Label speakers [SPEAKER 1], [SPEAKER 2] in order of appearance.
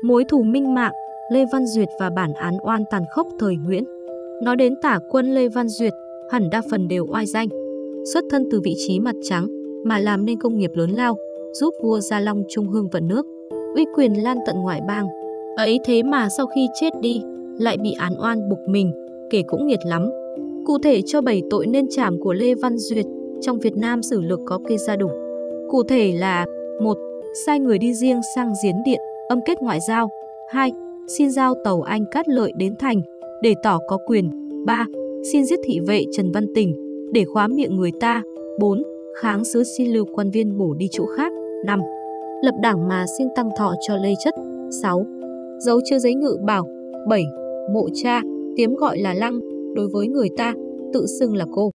[SPEAKER 1] Mối thù minh mạng, Lê Văn Duyệt và bản án oan tàn khốc thời Nguyễn. Nói đến tả quân Lê Văn Duyệt, hẳn đa phần đều oai danh. Xuất thân từ vị trí mặt trắng mà làm nên công nghiệp lớn lao, giúp vua Gia Long trung hương vận nước, uy quyền lan tận ngoại bang. Ấy thế mà sau khi chết đi, lại bị án oan bục mình, kể cũng nghiệt lắm. Cụ thể cho 7 tội nên trảm của Lê Văn Duyệt, trong Việt Nam Sử Lược có kê ra đủ. Cụ thể là: 1. Sai người đi riêng sang Giếng Điện, âm kết ngoại giao. 2. Xin giao tàu Anh Cát Lợi đến thành, để tỏ có quyền. 3. Xin giết thị vệ Trần Văn Tình, để khóa miệng người ta. 4. Kháng sứ xin lưu quan viên bổ đi chỗ khác. 5. Lập đảng mà xin tăng thọ cho Lê Chất. 6. Giấu chưa giấy ngự bảo. 7. Mộ cha, tiếm gọi là Lăng, đối với người ta, tự xưng là cô.